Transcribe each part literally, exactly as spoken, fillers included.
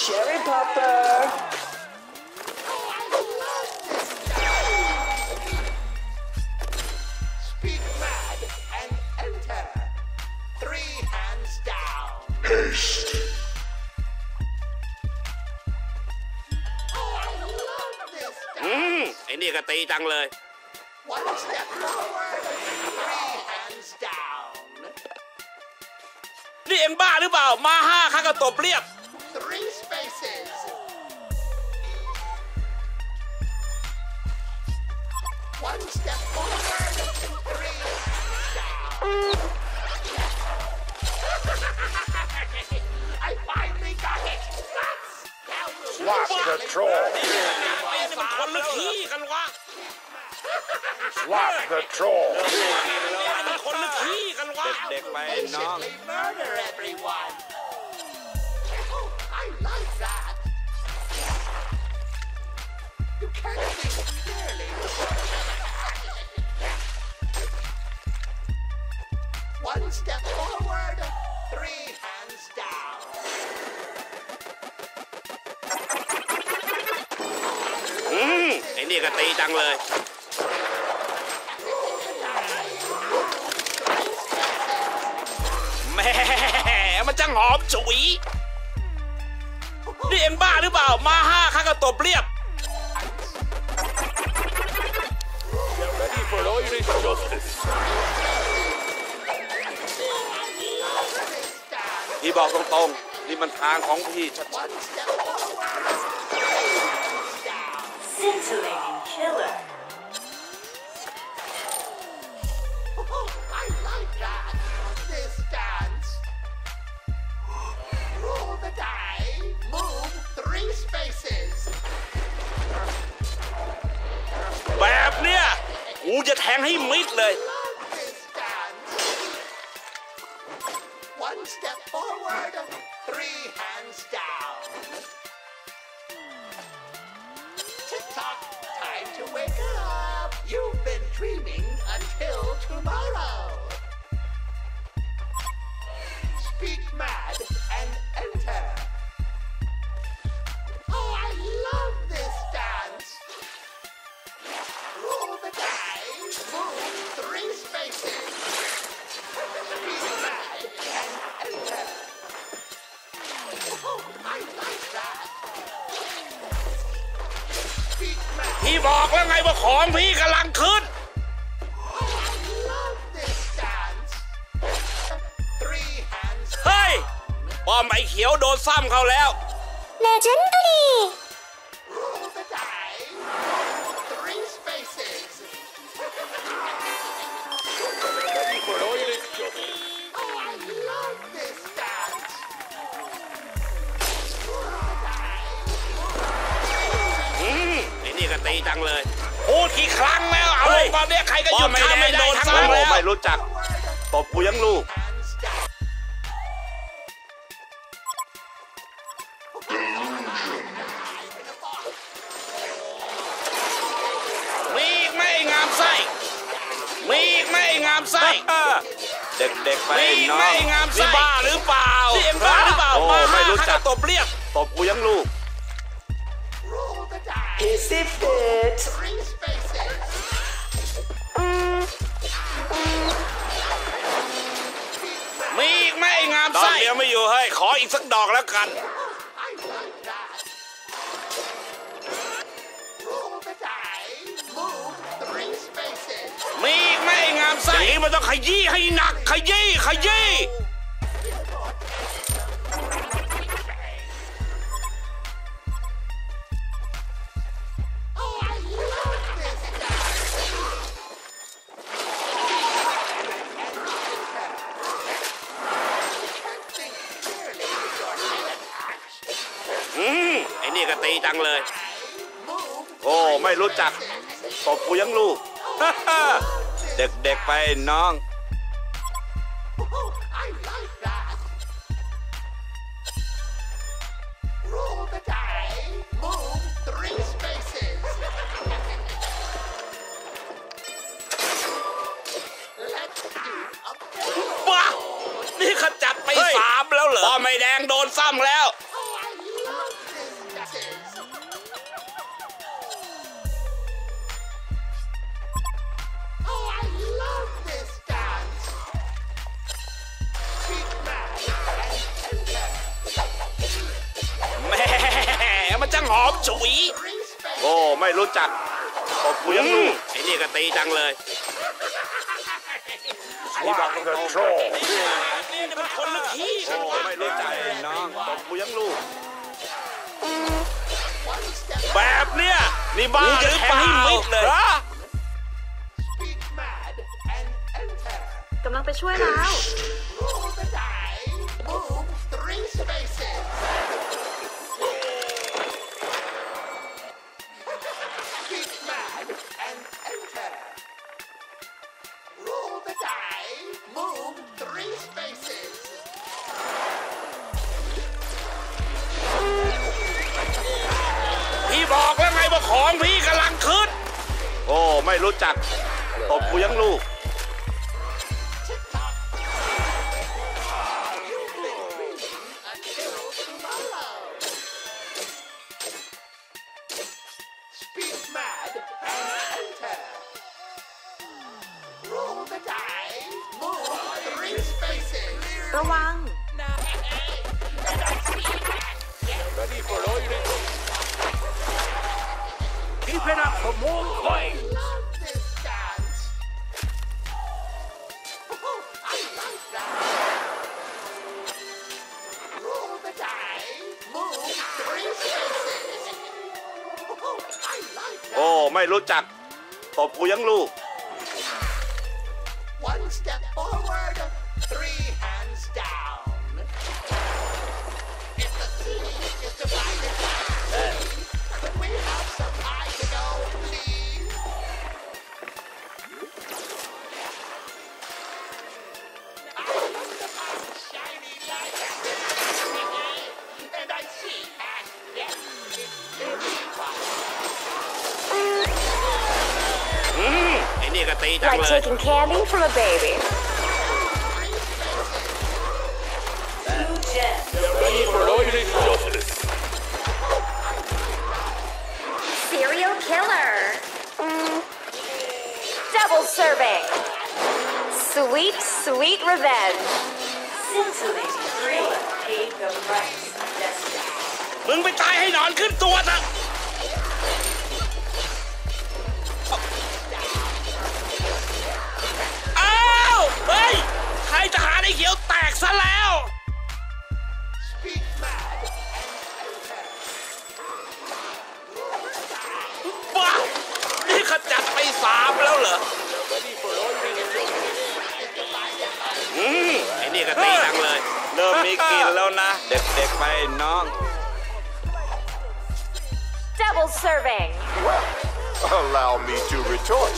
Cherry Popper Speak mad and enter. Three hands down. Haste. Oh, I love this อืม dance. ไอ้นี่ก็ตีจังเลย One step forward. Three hands down. นี่เอ็งบ้าหรือเปล่ามาห้าข้าก็ตบเรียบ Three spaces. One step forward. Three hands down. I finally got it. That's Slap the troll. ไอ้นี่มันคนหรือขี้กันวะ Slap the troll. ไอ้นี่มันคนหรือขี้กันวะเด็กๆไปน้อง Patiently murder everyone. Oh, I like that. You can't think clearly. One step forward, three hands down. อืมไอ้นี่ก็ตีจังเลยแหม่มันจังหอมฉุยนี่เอ็งบ้าหรือเปล่ามาห้าข้าก็ตบเรียบ Get ready for Irish justice. พี่บอกตรงๆนี่มันทางของพี่ชัด One step forward, down. Scintillating Killer Oh, I like that. This dance. Roll the die. Move three spaces. ๆแบบเนี้ยกูจะแทงให้มิดเลย Love this dance. One step forward, three hands down. Tick tock, time to wake up. You've been dreaming until tomorrow. Speak mad and enter. Oh, I love this dance. Roll the die, move three spaces. Speak mad and enter. Oh, I like that. Speak mad. พี่บอกแล้วไงว่าของพี่กำลังขึ้น Oh, I love this dance. Three hands เฮ้ยป้อมไอ้เขียวโดนซ้ำเขาแล้ว Legendary roll the die. Three spaces. Ready for Irish justice. Oh, I love this dance. Roll the die. อืมไอ้นี่ก็ตีจังเลยพูดกี่ครั้งแล้วเอาเลยตอนนี้ใครก็หยุดข้าไม่ได้ทั้งนั้นแล้วไม่รู้จักตบกูยังลูก Hands down. มีอีกไหม่งามไส้มีอีกไหม่งามไส้เด็กๆไปน้องนี่บ้าหรือเปล่านี่เอ็งบ้าหรือเปล่ามาไม่รู้จักตบเรียบตบกูยังลูก Roll the die. Hissy Fit Three spaces. มีอีกไหม่งามไส้ตอนเดียวไม่อยู่เฮ้ยขออีกสักดอกแล้วกัน I like that. Roll the die. Move three spaces. มีอีกไหม่งามไส้อย่างนี้มันต้องขยี้ให้หนักขยี้ขยี้ Oh, I love this dance. Can't think clearly with your hand attached. อืมไอ้นี่ก็ตีจังเลย Move โอ้ไม่รู้จักตบกูยังลูก เด็กๆไปน้อง Oh, I like that. Roll the die. Move three spaces. Let's do a บ้านี่ขจัดไปสามแล้วเหรอป้อมไม่แดงโดนซ้ำแล้ว Oh, I love หอมฉุยโอ้ไม่รู้จักตบกูยังลูกไอ้นี่ก็ตีจังเลยนี่บอกตรงๆนี่เป็นคนหรือขี้โอ้ไม่รู้จักน้องตบกูยังลูกแบบเนี้ยนี่บ้าหรือเปล่าเลยกำลังไปช่วยแล้วพี่บอกแล้วไงว่าของพี่กำลังขึ้นโอ้ไม่รู้จักตบกูยังลูกระวัง Ready for loading. Keep it up for more coins. Oh, ไม่รู้จักตบกูยังลูก One step forward, three hands down. If the sea is divided by three, could we have some pie to go, please? I look upon shiny light, and I see past death is very far. อืมไอ้นี่ก็ตีจัง Like เลย taking candy from a baby. Ready for loading justice. Serial killer. Mm. Double serving. Sweet, sweet revenge. Scintillating thriller paid the price of destiny. มึงไปตายให้หนอนขึ้นตัวซะอ้าวเฮ้ยใครจะหาไอ้เขียวแตกซะแล้วบ้านี่ขจัดไปสามแล้วเหรอ Ready for loading justice. อืมไอ้นี่ก็ตีจังเลย เริ่มมีกินแล้วนะ เด็กๆไปน้อง Double serving. Allow me to retort.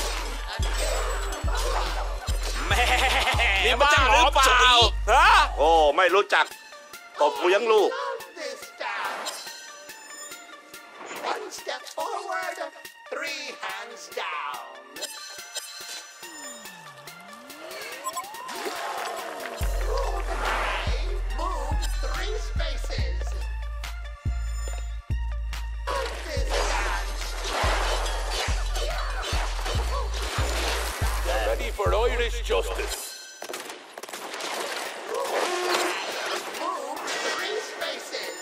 แม่นี่บ้าหรือเปล่าฮะโอ้ไม่รู้จักตบกูยังลูก This dance. One step forward, three hands down. Roll the die, move three spaces. This dance. Ready for Irish justice. Move three spaces.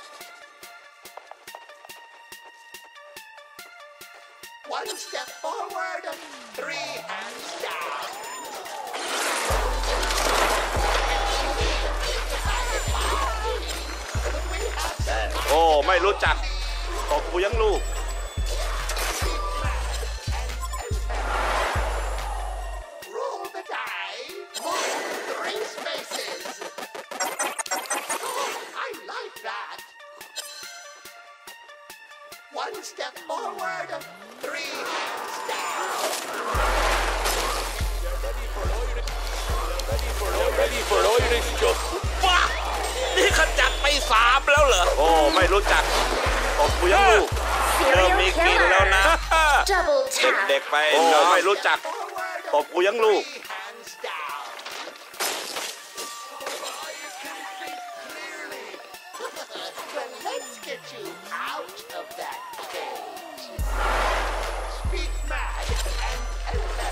One step forward, three hands down. โอ้ไม่รู้จักตบกูยังลูก Roll the die, move three spaces. I like that. One step forward, three hands down. Ready for Irish justice. บ้านี่ขจัดไปสามแล้วเหรอ โอ้ไม่รู้จักตบกูยังลูก เริ่ม Serial มีกินแล้วนะ killer. Double tap. เด็กๆไปน้องไม่รู้จักตบกูยังลูก Three hands down. Well, let's get you out of that cage. Speak mad and enter.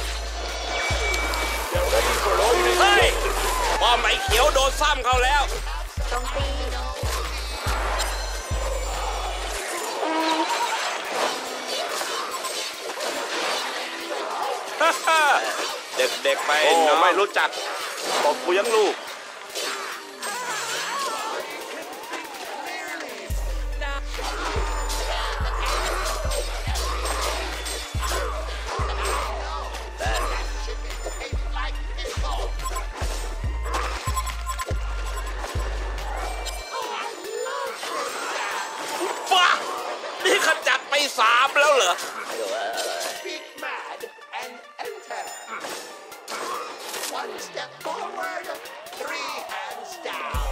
Ready for Irish เฮ้ย justice. พอไอ้เขียวโดนซ้ำเขาแล้วต้องตีเด็กๆไปโอ้ไม่รู้จักตบกูยังลูกว้านี่ขจัดไปสามแล้วเหรอ Speak mad and enter. One step forward, three hands down.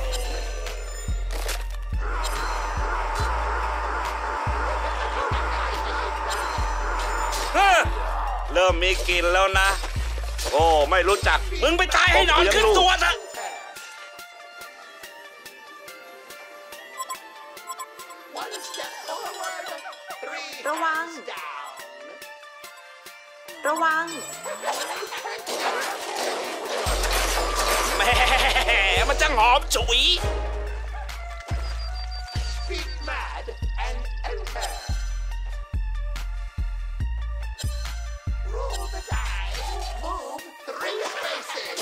เฮ้อเริ่มมีกลิ่นแล้วนะ โอ้ไม่รู้จักมึงไปตายให้หนอนขึ้นตัวซะ One step forward, three ระวัง hands down. ระวังแหม่มันจังหอมฉุย Speak mad and enter. Roll the dice. Move three spaces.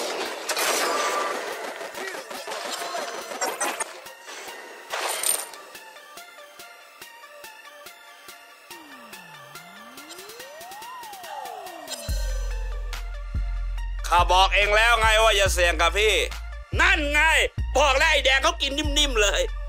ข้าบอกเองแล้วไงว่าอย่าเสี่ยงกับพี่ นั่นไงบอกแล้วไอ้แดงเขากินนิ่มๆเลย